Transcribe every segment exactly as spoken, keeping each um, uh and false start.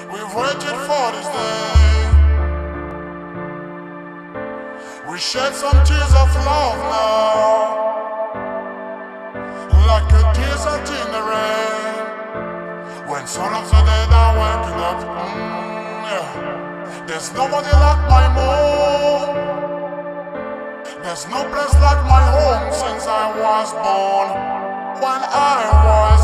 We've waited for this day. We shed some tears of love now, like a desert in the rain. When some of the dead are waking up, mm, yeah. There's nobody like my mom. There's no place like my home since I was born. When I was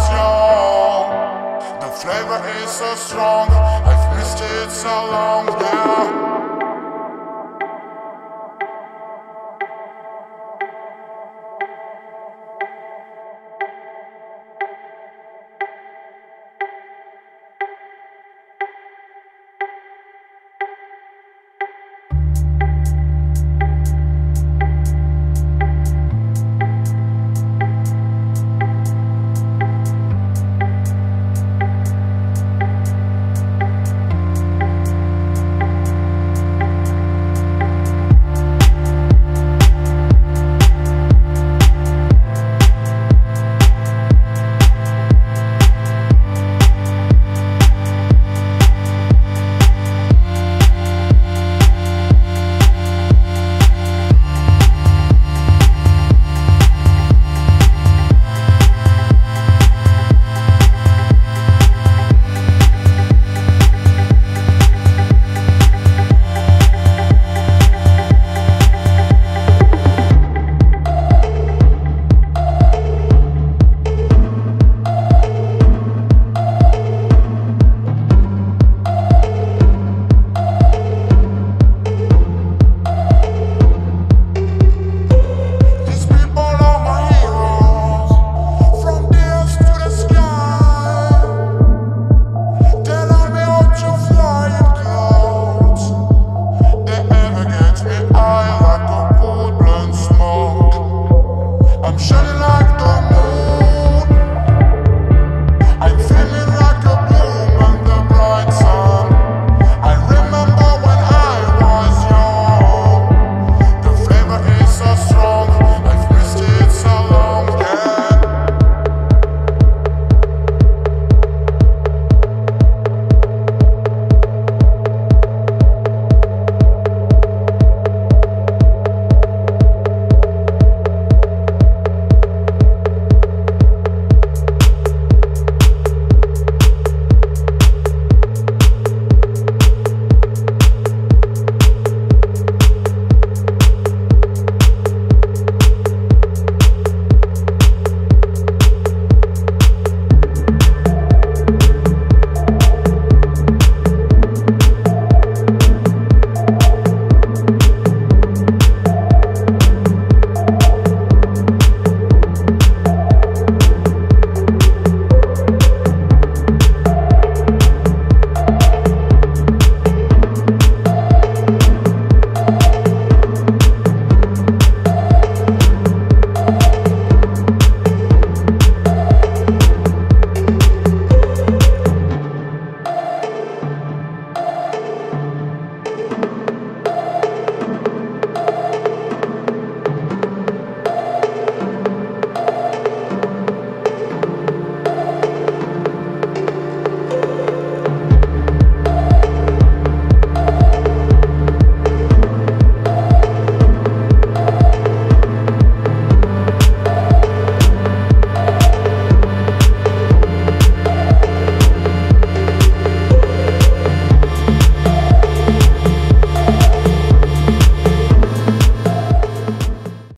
young, the flavor is so strong. I've missed it so long, yeah.